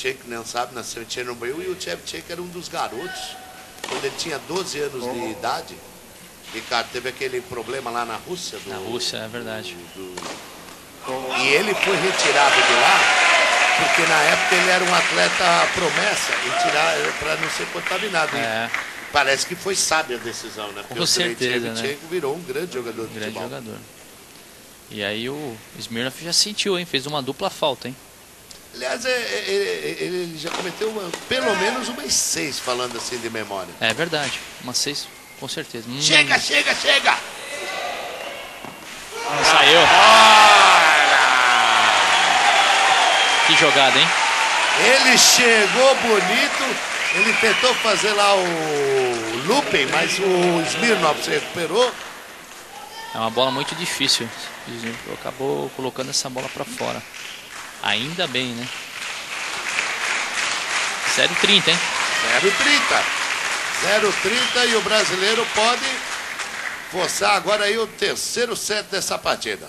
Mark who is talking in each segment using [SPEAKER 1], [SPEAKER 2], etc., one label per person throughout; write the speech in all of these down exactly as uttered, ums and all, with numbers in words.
[SPEAKER 1] Shevchenko, não sabe, nasceu em Chernobyl, e o Shevchenko era um dos garotos, quando ele tinha doze anos oh. de idade. Ricardo, teve aquele problema lá na Rússia. Do,
[SPEAKER 2] na Rússia, é verdade.
[SPEAKER 1] Do, do... Oh. E ele foi retirado de lá, porque na época ele era um atleta promessa, e tirar para não ser contaminado.
[SPEAKER 2] É.
[SPEAKER 1] Parece que foi sábia a decisão, né? Porque
[SPEAKER 2] com
[SPEAKER 1] o
[SPEAKER 2] certeza, né?
[SPEAKER 1] virou um grande jogador de
[SPEAKER 2] grande
[SPEAKER 1] futebol.
[SPEAKER 2] jogador. E aí o Smirnoff já sentiu, hein? Fez uma dupla falta, hein?
[SPEAKER 1] Aliás, ele, ele já cometeu uma, pelo menos umas seis, falando assim de memória.
[SPEAKER 2] É verdade, umas seis, com certeza. Hum.
[SPEAKER 1] Chega, chega, chega!
[SPEAKER 2] Saiu. Que jogada, hein?
[SPEAKER 1] Ele chegou bonito, ele tentou fazer lá o looping, mas o Smirnoff se recuperou.
[SPEAKER 2] É uma bola muito difícil. Acabou colocando essa bola para fora. Ainda bem, né? zero trinta, hein?
[SPEAKER 1] zero trinta. zero trinta e o brasileiro pode forçar agora aí o terceiro set dessa partida.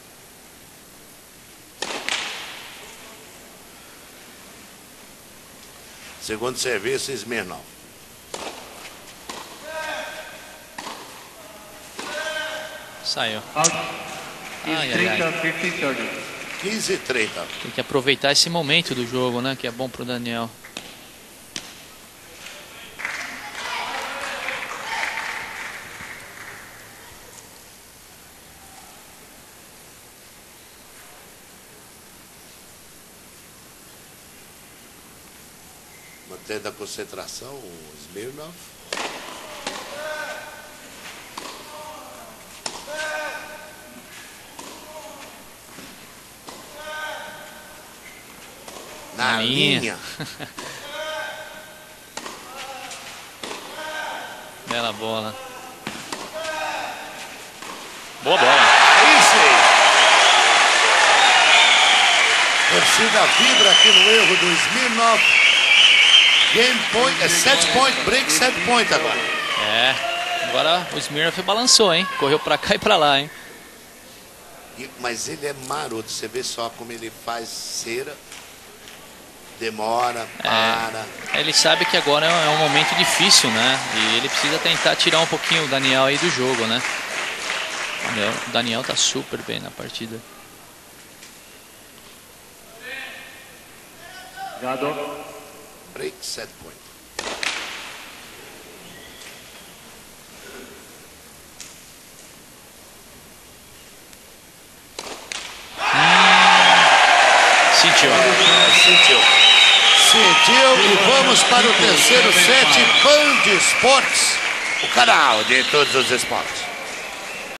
[SPEAKER 1] Segundo serviço, Smirnoff.
[SPEAKER 2] Saiu. Ai, ai, ai.
[SPEAKER 1] quinze e trinta.
[SPEAKER 2] Tem que aproveitar esse momento do jogo, né? Que é bom pro Daniel.
[SPEAKER 1] Mantendo a concentração, o Smirnoff. Na, Na linha. linha.
[SPEAKER 2] Bela bola. Boa bola.
[SPEAKER 1] Aí sim. Torcida vibra aqui no erro do Smirnoff. Game point, é set point break, set point agora.
[SPEAKER 2] É, agora o Smirnoff balançou, hein? Correu pra cá e pra lá, hein?
[SPEAKER 1] E, mas ele é maroto, você vê só como ele faz cera. Demora, para.
[SPEAKER 2] É, ele sabe que agora é um momento difícil, né? E ele precisa tentar tirar um pouquinho o Daniel aí do jogo, né? O Daniel tá super bem na partida.
[SPEAKER 1] Obrigado. Break, set point.
[SPEAKER 2] Hum, sentiu.
[SPEAKER 1] Sentiu. Sentiu e vamos para o terceiro set. Band Esportes, o canal de todos os esportes.